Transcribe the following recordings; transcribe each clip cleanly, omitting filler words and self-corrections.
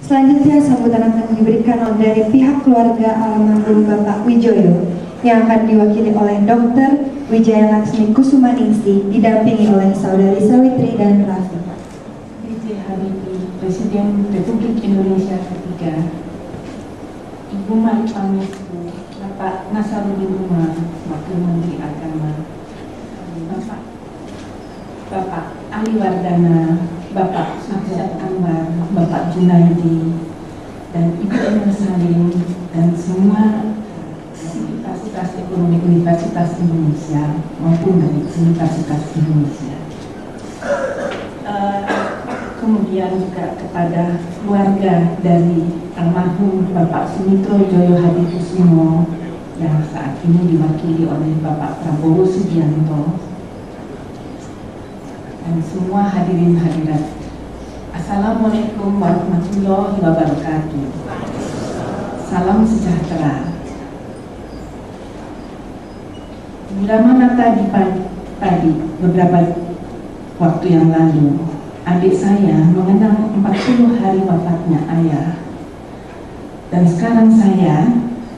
Selanjutnya sambutan akan diberikan dari pihak keluarga almarhum Bapak Wijoyo yang akan diwakili oleh Dr. Wijaya Laksmi Kusumaningsih didampingi oleh Saudari Sawitri dan Raffi. B.J. Habibie, Presiden Republik Indonesia ketiga, Ibu Mari Pamisku, Bapak Nasaruddin Umar, Wakil Menteri Agama, Bapak Ali Wardana, Bapak Absyad Anwar, Bapak Junaidi, dan Ibu Emil Salim, dan semua Sivitas Ekonomi Universitas Indonesia maupun dari Universitas Indonesia. Kemudian juga kepada keluarga dari almarhum Bapak Sumitro Joyo Hadikusumo yang saat ini diwakili oleh Bapak Prabowo Subianto, dan semua hadirin hadirat. Assalamualaikum warahmatullahi wabarakatuh. Salam sejahtera. Bila mana tadi beberapa waktu yang lalu, adik saya mengenang 40 hari wafatnya ayah. Dan sekarang saya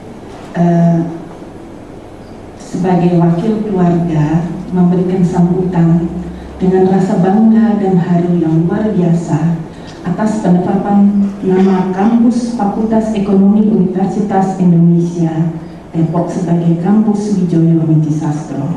sebagai wakil keluarga memberikan sambutan dengan rasa bangga dan haru yang luar biasa atas penetapan nama Kampus Fakultas Ekonomi Universitas Indonesia Depok sebagai Kampus Wijoyo Widyasastro.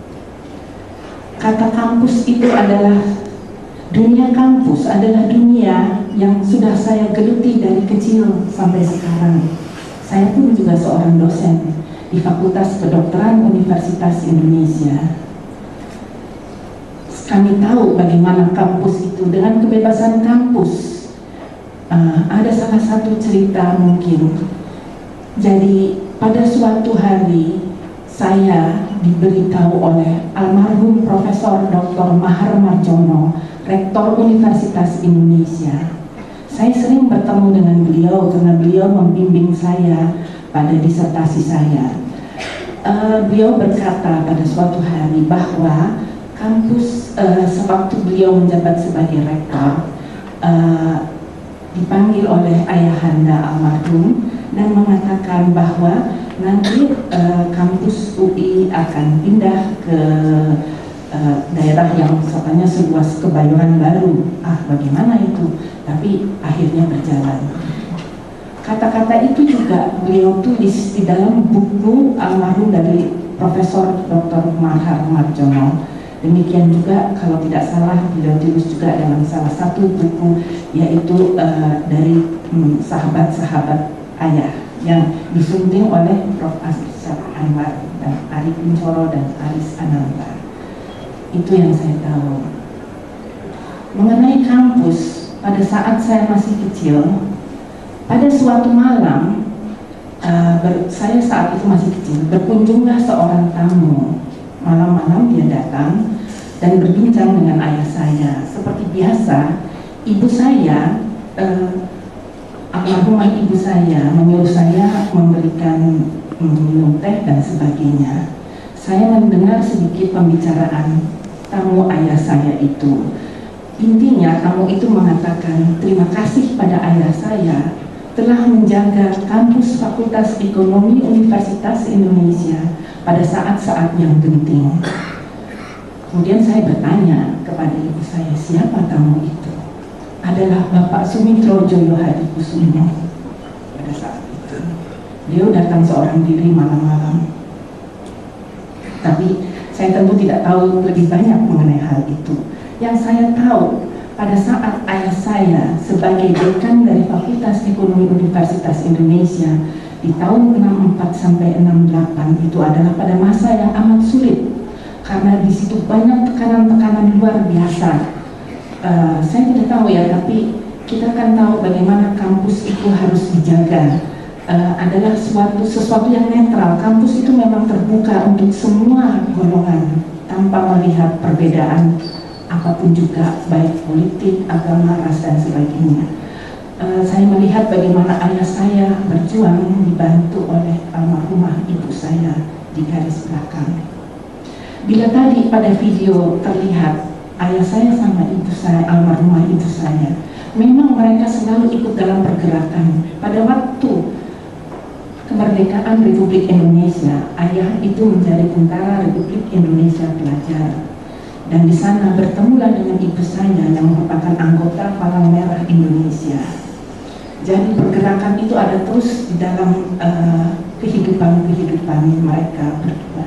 Kata kampus itu adalah dunia kampus, adalah dunia yang sudah saya geluti dari kecil sampai sekarang. Saya pun juga seorang dosen di Fakultas Kedokteran Universitas Indonesia. Kami tahu bagaimana kampus itu, dengan kebebasan kampus. Ada salah satu cerita mungkin. Jadi pada suatu hari saya diberitahu oleh almarhum Profesor Dr. Mahar Marjono, Rektor Universitas Indonesia. Saya sering bertemu dengan beliau karena beliau membimbing saya pada disertasi saya. Beliau berkata pada suatu hari bahwa kampus sewaktu beliau menjabat sebagai rektor dipanggil oleh ayahanda almarhum dan mengatakan bahwa nanti kampus UI akan pindah ke daerah yang katanya seluas Kebayoran Baru. Bagaimana itu? Tapi akhirnya berjalan. Kata-kata itu juga beliau tulis di dalam buku almarhum dari Profesor Dr. Mahar Marjono. Demikian juga kalau tidak salah beliau tulis juga dalam salah satu buku, yaitu dari sahabat-sahabat ayah yang disunting oleh Prof. Absyad Anwar dan Ari Kuncoro dan Aris Ananta. Itu yang saya tahu. Mengenai kampus, pada saat saya masih kecil, pada suatu malam, saya saat itu masih kecil, berkunjunglah seorang tamu. Malam-malam dia datang dan berbincang dengan ayah saya. Seperti biasa, ibu saya, almarhumah ibu saya menyuruh saya memberikan minum teh dan sebagainya. Saya mendengar sedikit pembicaraan tamu ayah saya itu. Intinya tamu itu mengatakan terima kasih pada ayah saya telah menjaga kampus Fakultas Ekonomi Universitas Indonesia pada saat-saat yang penting. Kemudian saya bertanya kepada ibu saya, siapa tamu itu? Adalah Bapak Sumitro Joyo Hadikusumo. Pada saat itu beliau datang seorang diri malam-malam. Tapi saya tentu tidak tahu lebih banyak mengenai hal itu. Yang saya tahu, pada saat ayah saya sebagai dekan dari Fakultas Ekonomi Universitas Indonesia di tahun 64 sampai 68 itu adalah pada masa yang amat sulit karena di situ banyak tekanan-tekanan luar biasa. Saya tidak tahu ya, tapi kita kan tahu bagaimana kampus itu harus dijaga. Adalah sesuatu yang netral. Kampus itu memang terbuka untuk semua golongan tanpa melihat perbedaan apapun juga, baik politik, agama, ras dan sebagainya. Saya melihat bagaimana ayah saya berjuang dibantu oleh almarhumah ibu saya di garis belakang. Bila tadi pada video terlihat ayah saya sama ibu saya, almarhumah ibu saya Memang mereka selalu ikut dalam pergerakan. Pada waktu kemerdekaan Republik Indonesia, ayah itu menjadi tentara Republik Indonesia Pelajar. Dan di sana bertemulah dengan ibu saya yang merupakan anggota Palang Merah Indonesia. Jadi pergerakan itu ada terus di dalam kehidupan mereka berdua.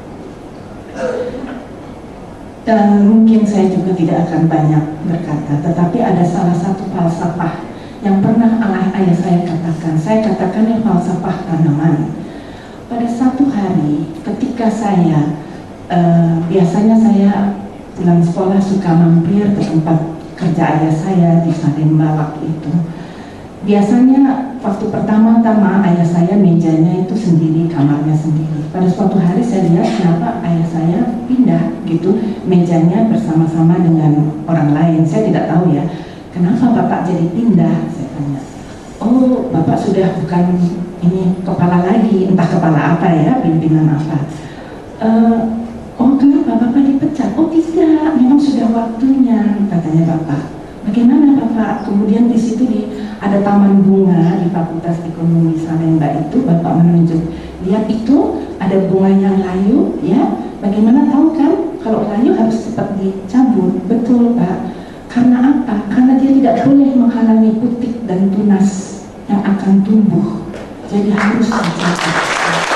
Dan mungkin saya juga tidak akan banyak berkata, tetapi ada salah satu falsafah yang pernah ayah saya katakan. Saya katakannya falsafah tanaman. Pada satu hari ketika saya biasanya saya pulang sekolah suka mampir ke tempat kerja ayah saya di Salemba itu. Biasanya waktu pertama-tama ayah saya mejanya itu sendiri, kamarnya sendiri. Pada suatu hari saya lihat kenapa ayah saya pindah gitu, mejanya bersama-sama dengan orang lain. Saya tidak tahu ya, kenapa bapak jadi pindah? Saya tanya. Oh, bapak sudah bukan ini kepala lagi, entah kepala apa ya, pimpinan apa. Oh, kenapa bapak dipecat? Oh tidak, memang sudah waktunya, katanya bapak. Bagaimana bapak? Kemudian di situ ada taman bunga di Fakultas Ekonomi Salemba itu, bapak menunjuk, lihat itu ada bunga yang layu, ya. Bagaimana tahu kan? Kalau layu harus cepat dicabut. Betul pak. Karena apa? Karena dia tidak boleh menghalangi putik dan tunas yang akan tumbuh. Jadi harus dicabut.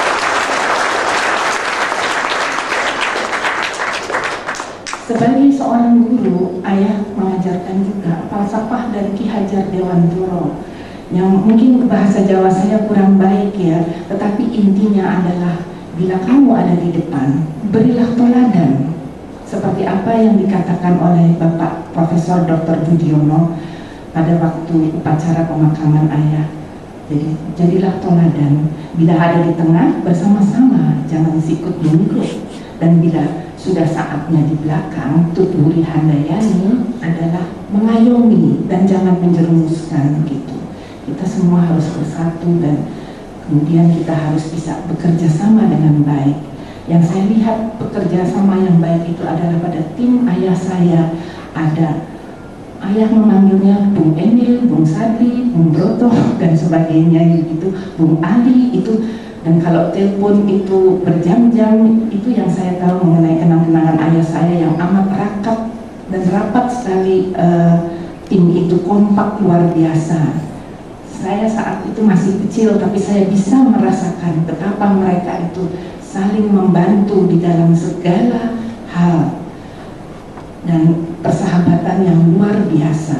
Sebagai seorang guru, ayah mengajarkan juga falsafah dari Ki Hajar Dewantoro yang mungkin bahasa Jawa saya kurang baik ya, tetapi intinya adalah bila kamu ada di depan, berilah teladan seperti apa yang dikatakan oleh Bapak Profesor Dr. Budiono pada waktu upacara pemakaman ayah. Jadi jadilah teladan, bila ada di tengah bersama-sama, jangan sikut menyikut, dan bila sudah saatnya di belakang, Tuturi Handayani adalah mengayomi dan jangan menjerumuskan gitu. Kita semua harus bersatu dan kemudian kita harus bisa bekerja sama dengan baik. Yang saya lihat bekerja sama yang baik itu adalah pada tim ayah saya. Ada ayah memanggilnya Bung Emil, Bung Sadli, Bung Broto dan sebagainya gitu, Bung Ali itu. Dan kalau telepon itu berjam-jam, itu yang saya tahu mengenai kenang-kenangan ayah saya yang amat rapat sekali. Tim itu kompak luar biasa. Saya saat itu masih kecil, tapi saya bisa merasakan betapa mereka itu saling membantu di dalam segala hal. Dan persahabatan yang luar biasa.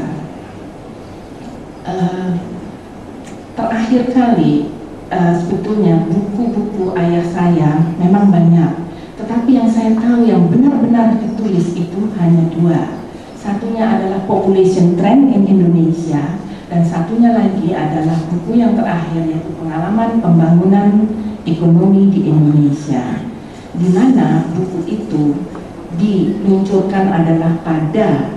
Terakhir kali, sebetulnya buku-buku ayah saya memang banyak, tetapi yang saya tahu yang benar-benar ditulis itu hanya dua. Satunya adalah Population Trend in Indonesia, dan satunya lagi adalah buku yang terakhir yaitu Pengalaman Pembangunan Ekonomi di Indonesia, di mana buku itu diluncurkan adalah pada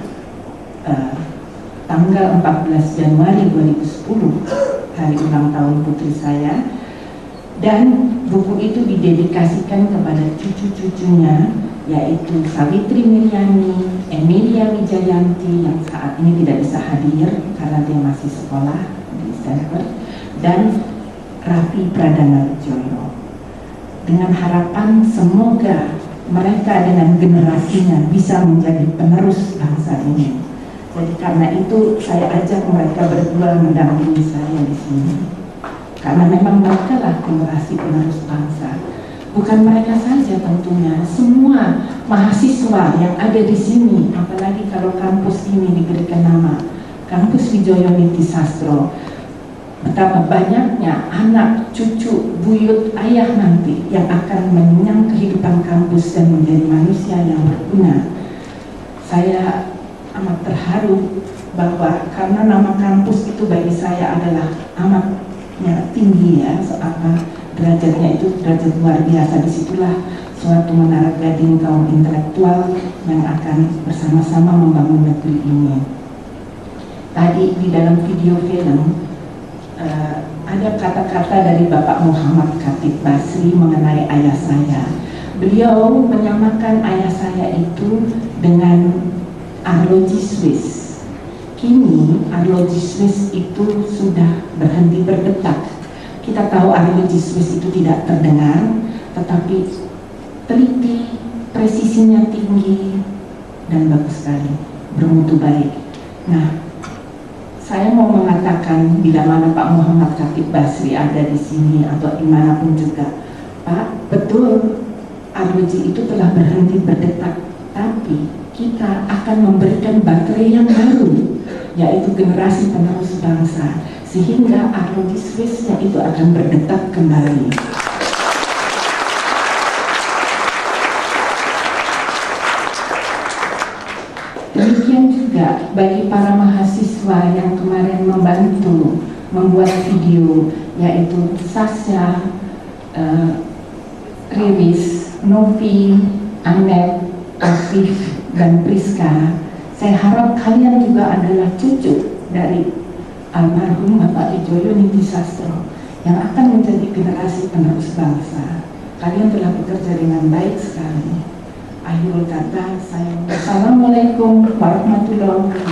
tanggal 14 Januari 2010, hari ulang tahun putri saya, dan buku itu didedikasikan kepada cucu-cucunya, yaitu Savitri Miryani, Emilia Wijayanti yang saat ini tidak bisa hadir karena dia masih sekolah di Stanford, dan Raffi Pradana Wijaya, dengan harapan semoga mereka dengan generasinya bisa menjadi penerus bangsa ini. Jadi karena itu saya ajak mereka berdua mendampingi saya di sini. Karena memang mereka lah generasi penerus bangsa. Bukan mereka saja tentunya, semua mahasiswa yang ada di sini, apalagi kalau kampus ini diberikan nama Kampus Widjoyo Niti Sastro. Betapa banyaknya anak, cucu, buyut, ayah nanti yang akan mengenyang kehidupan kampus dan menjadi manusia yang berguna. Saya amat terharu bahwa karena nama kampus itu bagi saya adalah amatnya tinggi ya, derajatnya itu derajat luar biasa. Disitulah suatu menara gading kaum intelektual yang akan bersama-sama membangun negeri ini. Tadi di dalam video film ada kata-kata dari Bapak Muhammad Khatib Basri mengenai ayah saya. Beliau menyamakan ayah saya itu dengan arloji Swiss. kini arloji Swiss itu sudah berhenti berdetak. Kita tahu arloji Swiss itu tidak terdengar, tetapi teliti, presisinya tinggi, dan bagus sekali, bermutu baik. Nah, saya mau mengatakan bila mana Pak Muhammad Khatib Basri ada di sini atau dimanapun juga, Pak, betul arloji itu telah berhenti berdetak, tapi kita akan memberikan baterai yang baru, yaitu generasi penerus bangsa, sehingga arloji Swissnya itu akan berdetak kembali. Demikian juga bagi para mahasiswa yang kemarin membantu membuat video, yaitu Sasha, Riris, Novi, Anet, Afif, dan Priska. Saya harap kalian juga adalah cucu dari almarhum Bapak Widjoyo Ningtyi Sastro yang akan menjadi generasi penerus bangsa. Kalian telah bekerja dengan baik sekali. Akhirul kata, saya wassalamualaikum warahmatullahi wabarakatuh.